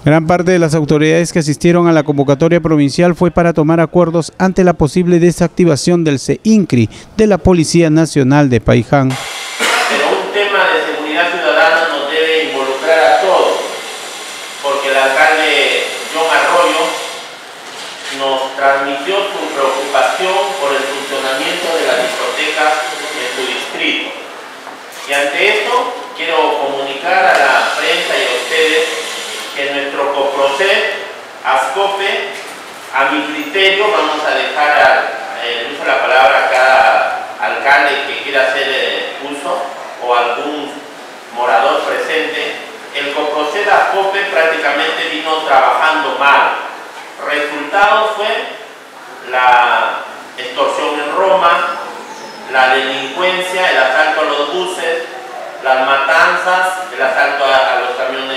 Gran parte de las autoridades que asistieron a la convocatoria provincial fue para tomar acuerdos ante la posible desactivación del CEINCRI de la Policía Nacional de Paiján. Pero un tema de seguridad ciudadana nos debe involucrar a todos, porque el alcalde John Arroyo nos transmitió su preocupación por el funcionamiento de las discotecas en su distrito. Y ante esto quiero comunicar a la prensa y a ustedes que nuestro coprocer, ASCOPE, a mi criterio, vamos a dejar el uso de la palabra a cada alcalde que quiera hacer uso o algún morador presente. El coprocer ASCOPE prácticamente vino trabajando mal. Resultado fue la extorsión en Roma, la delincuencia, el asalto a los buses, las matanzas, el asalto a los camiones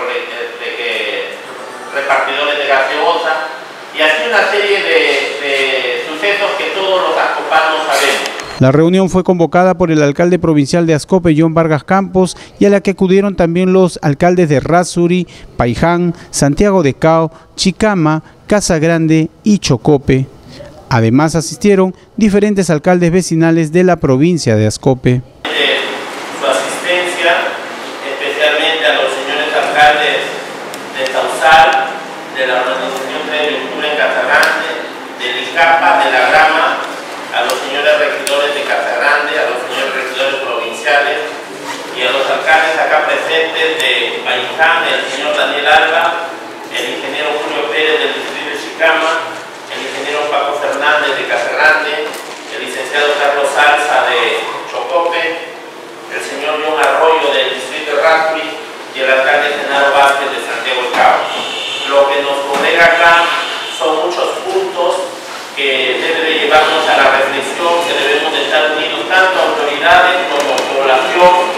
repartidores de gaseosa y así una serie de sucesos que todos los ascopanos sabemos. La reunión fue convocada por el alcalde provincial de Ascope, John Vargas Campos, y a la que acudieron también los alcaldes de Errázuri, Paiján, Santiago de Cao, Chicama, Casa Grande y Chocope. Además asistieron diferentes alcaldes vecinales de la provincia de Ascope. Su asistencia, especialmente a los señores alcaldes de Sausal, de la Organización de Agricultura en Casa Grande, del ICAPA, de La Grama, a los señores regidores de Casa Grande, a los señores regidores provinciales y a los alcaldes acá presentes de Paiján, el señor Daniel Alba, el ingeniero Julio Pérez del distrito de Chicama, el ingeniero Paco Fernández de Casa Grande, el licenciado Carlos Salsa de Chocope, el señor John Arroyo del distrito de Errázuri y el alcalde Genaro Vázquez de Santiago de Cao. Lo que nos congrega acá son muchos puntos que deben de llevarnos a la reflexión, que debemos de estar unidos tanto autoridades como población.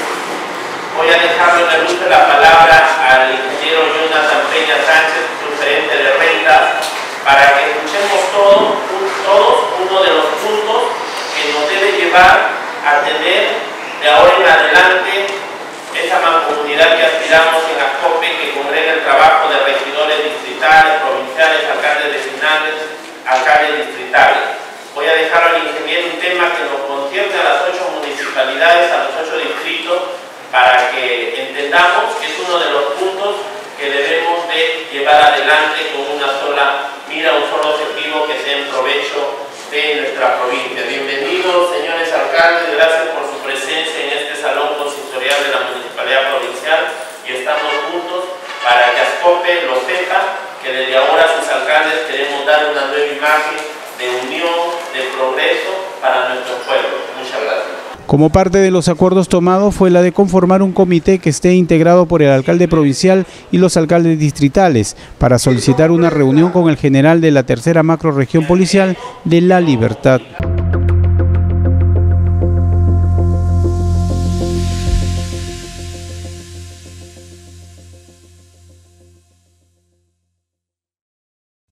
Voy a dejarle en el uso de la palabra al ingeniero Jonathan Peña Sánchez, su gerente de rentas, para que escuchemos todos uno de los puntos que nos debe llevar a tener de ahora en adelante esa mancomunidad que aspiramos en ASCOPE, que congrega el trabajo de regidores distritales, provinciales, alcaldes vecinales, alcaldes distritales. Voy a dejar al ingeniero un tema que nos concierne a las 8 municipalidades, a los 8 distritos, para que entendamos que es uno de los puntos que debemos de llevar adelante con una sola mira, un solo objetivo, que sea en provecho de nuestra provincia. Bienvenidos, señores alcaldes, gracias por su presencia en este salón consistorial de la Municipalidad Provincial y estamos juntos para que ASCOPE lo sepa, que desde ahora sus alcaldes queremos dar una nueva imagen de unión, de progreso para nuestro pueblo. Muchas gracias. Como parte de los acuerdos tomados fue la de conformar un comité que esté integrado por el alcalde provincial y los alcaldes distritales para solicitar una reunión con el general de la tercera macrorregión policial de La Libertad.